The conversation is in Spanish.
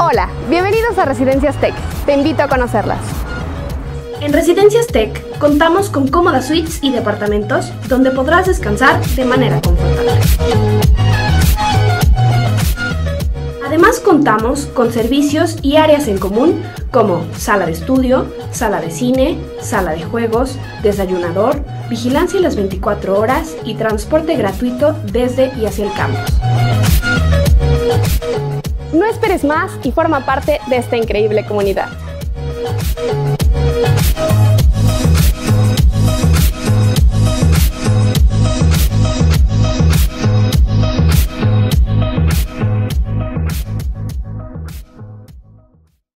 Hola, bienvenidos a Residencias Tech. Te invito a conocerlas. En Residencias Tech contamos con cómodas suites y departamentos donde podrás descansar de manera confortable. Además contamos con servicios y áreas en común como sala de estudio, sala de cine, sala de juegos, desayunador, vigilancia las 24 horas y transporte gratuito desde y hacia el campus. No esperes más y forma parte de esta increíble comunidad.